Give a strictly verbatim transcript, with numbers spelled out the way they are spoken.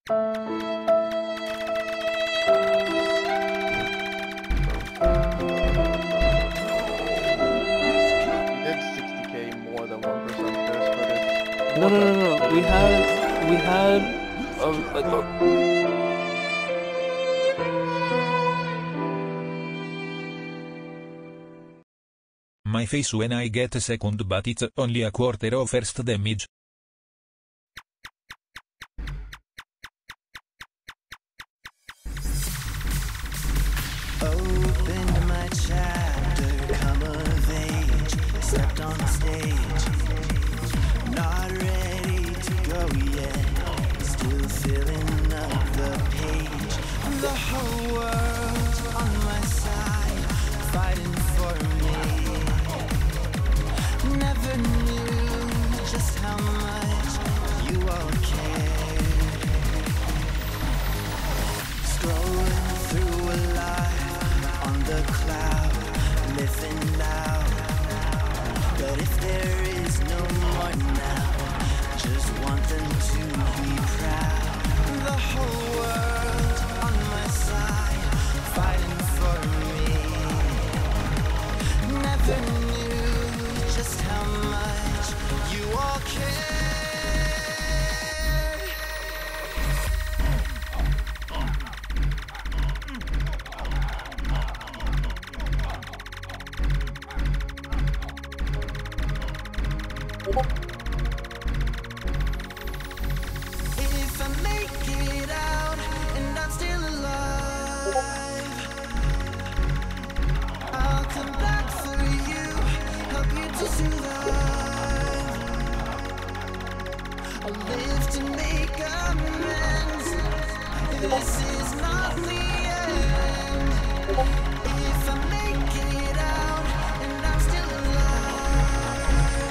No, no, no, no. We had, we had, um, uh, uh, My face when I get a second, but it's only a quarter of first damage. Opened my chapter, come of age, stepped on stage, not ready to go yet, still filling up the page. The whole world on my side, fighting for me. Never knew just how much you all care. Scrolling through a life on the cloud, living loud. But if there is no more now, just want them to be proud. The whole world on my side, fighting for me. Never knew just how much you all care. If I make it out and I'm still alive, I'll come back for you, help you to survive. I'll live to make amends. This is not the end. If I make it out and I'm still alive.